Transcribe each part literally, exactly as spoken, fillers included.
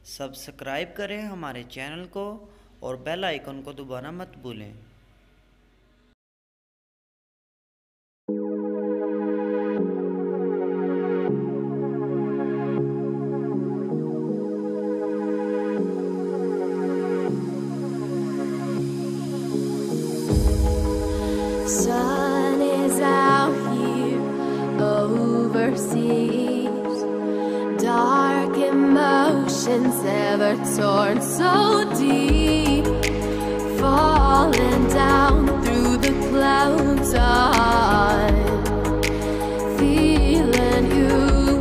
Subscribe करें हमारे channel को और बेल आइकन को दबाना मत भूलें। Sun is out here overseas, dark emotions ever torn so deep, falling down through the clouds. I'm feeling you.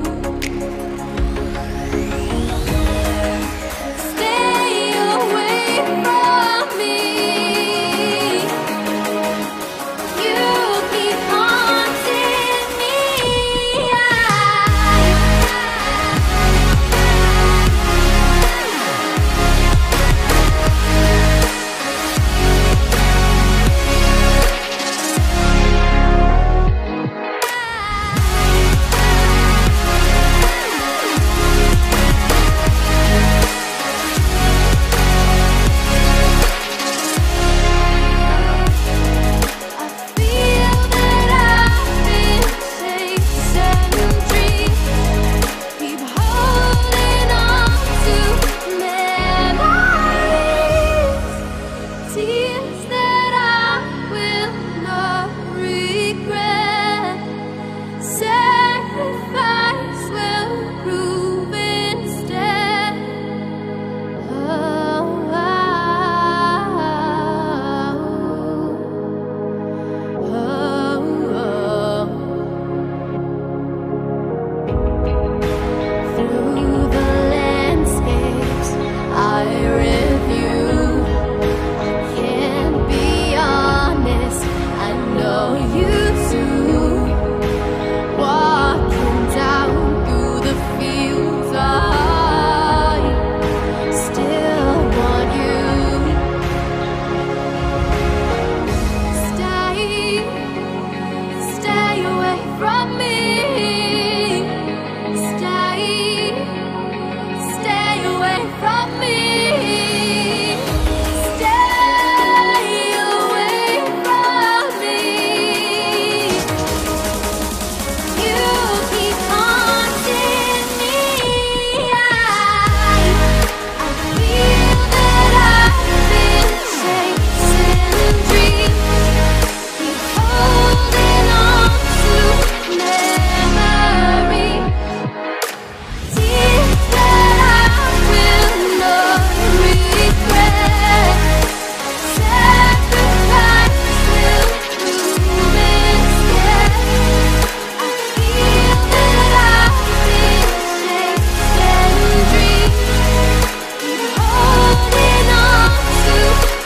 Stay away from me. You keep haunting me. I feel that I've been chasing dreams, keep holding on to memories, tears that I will not regret. Sacrifice will prove instead. Oh, oh, oh. Through the landscapes I review, I can't be honest, I know you too. Walking down through the fields, I still want you. Stay, stay away from me. Stay, stay away from me. Stay away from me. You keep haunting me. I, I feel that I've been chasing dreams, keep holding on to memories, tears that I will not regret. Sacrifice will prove instead. I feel that I've been chasing dreams, keep holding on to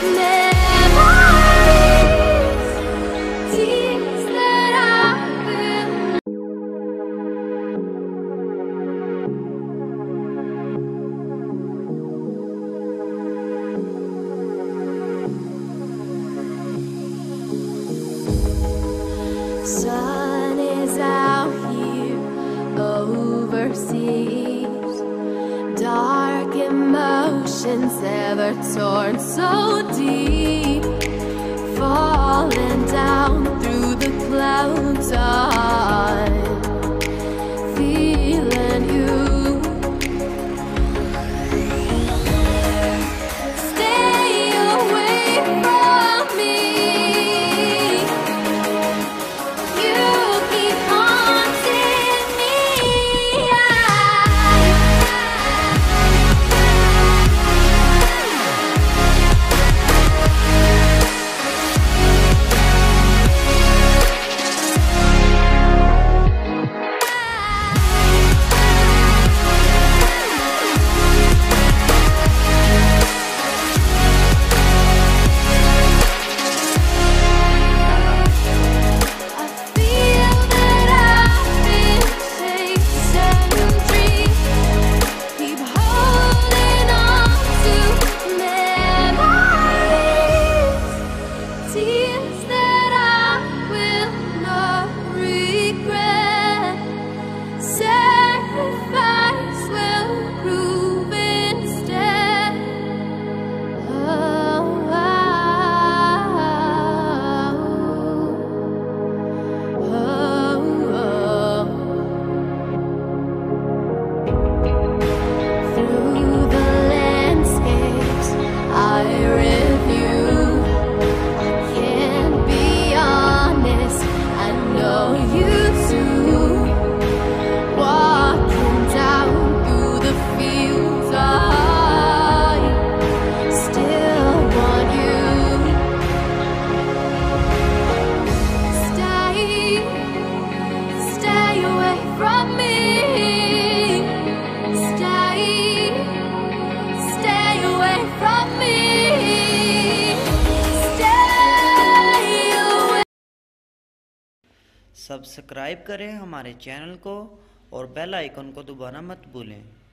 memories, tears that I will. Sun is out here overseas, dark emotions ever torn so deep, falling down through the clouds. I'm feeling you. Stay away from me. You keep haunting me. Subscribe करें हमारे channel को और bell icon को दबाना मत भूलें।